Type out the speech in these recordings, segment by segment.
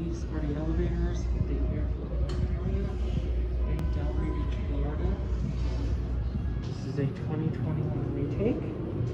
These are the elevators at the Fairfield area in Delray Beach, Florida. This is a 2021 retake.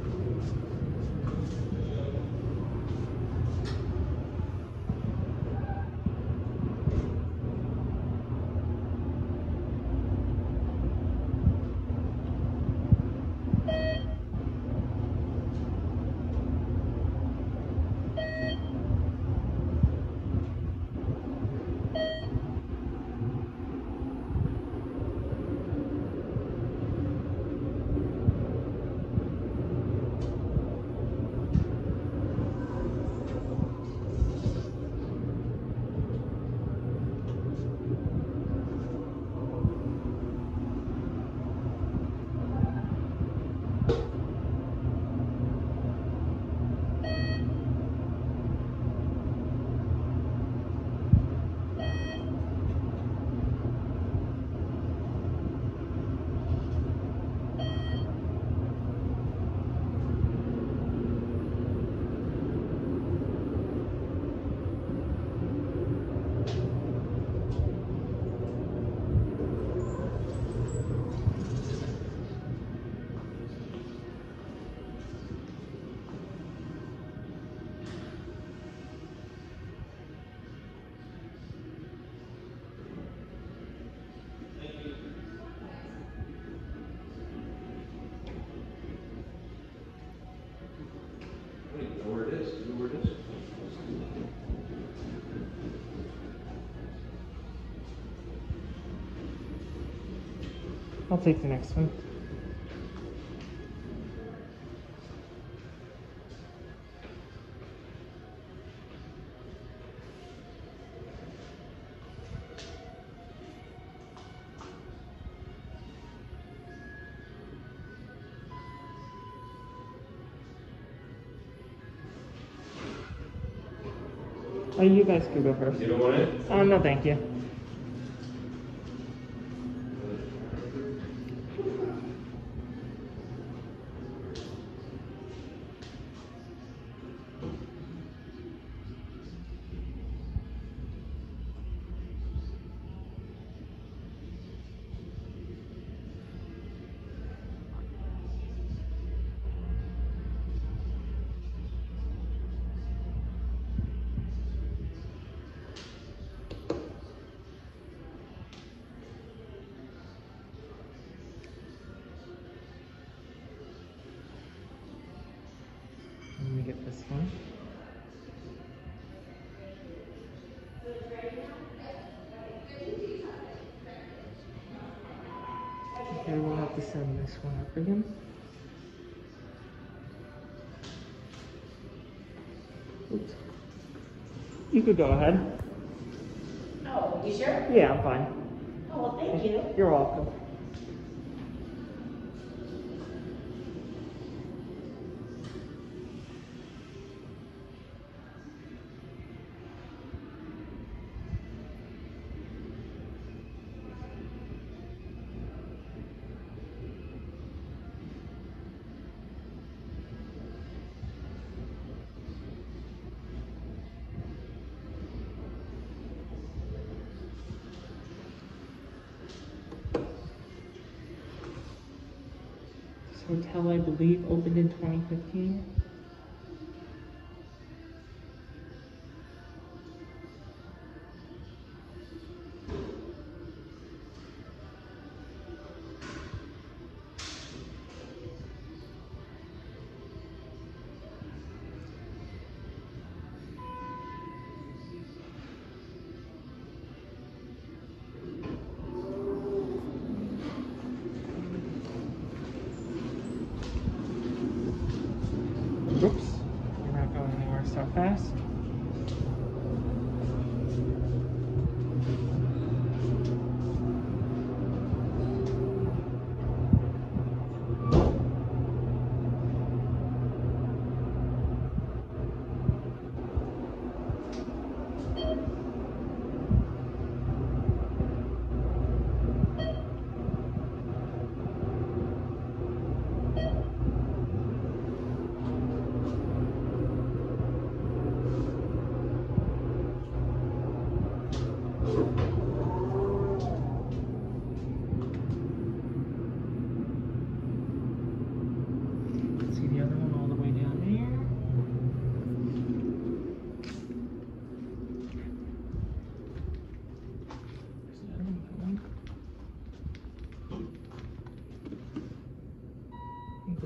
I'll take the next one. Oh, you guys can go first. You don't want it? Oh, no, thank you. Let me get this one. Okay, we'll have to send this one up again. Oops. You could go ahead. Oh, you sure? Yeah, I'm fine. Oh, well, thank you. You're welcome. This hotel, I believe, opened in 2015.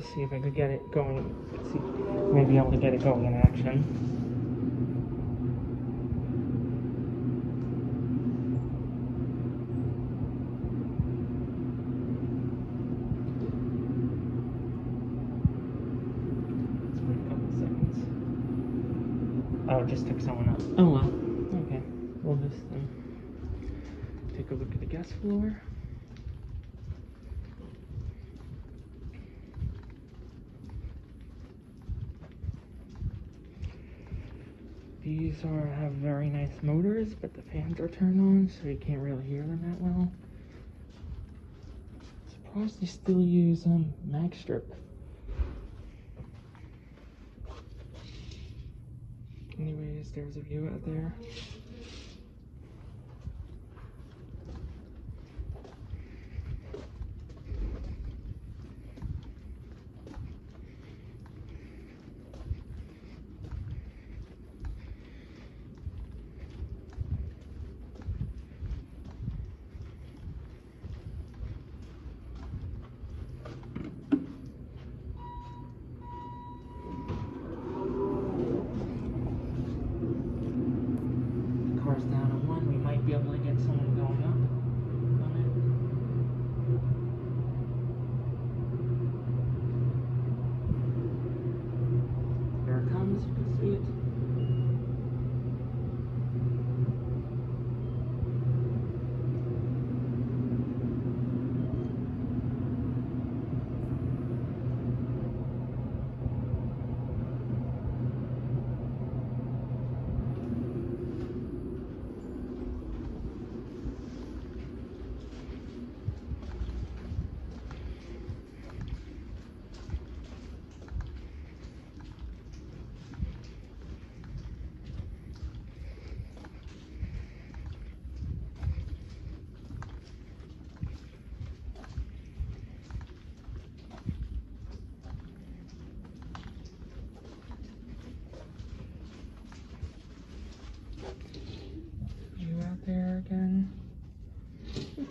see if I could get it going. Let's see, maybe able to get it going in action. Let's wait a couple seconds. Oh, it just took someone up. Oh well. Okay. We'll just take a look at the guest floor. These have very nice motors, but the fans are turned on, so you can't really hear them that well. Surprised they still use mag strip. Anyways, there's a view out there. Car's down on one, we might be able to get someone going up on it. There it comes, you can see it. You out there again? Oops.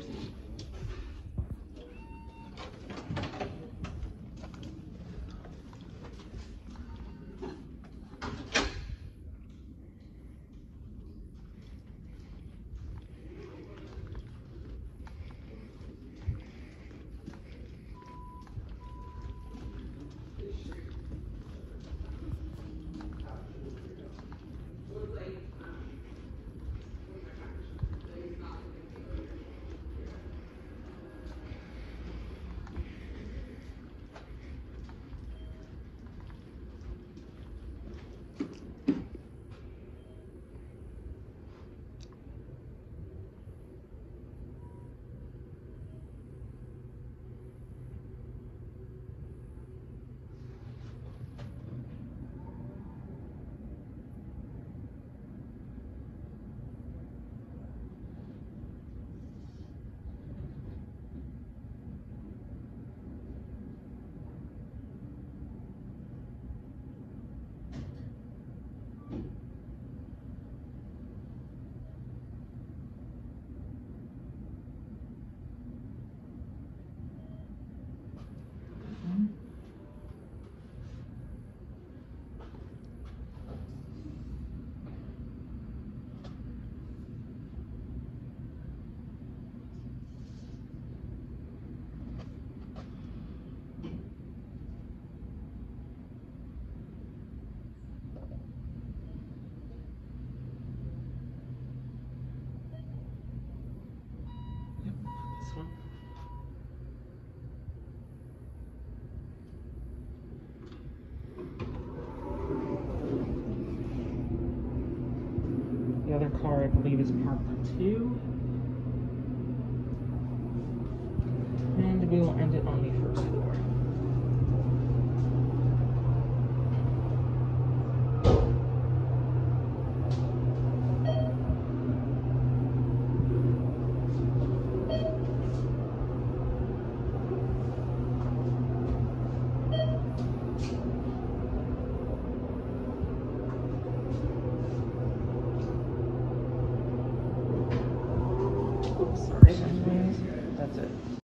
One. The other car, I believe, is parked too. And we will end it on the first floor. Sorry, anyways, that's it.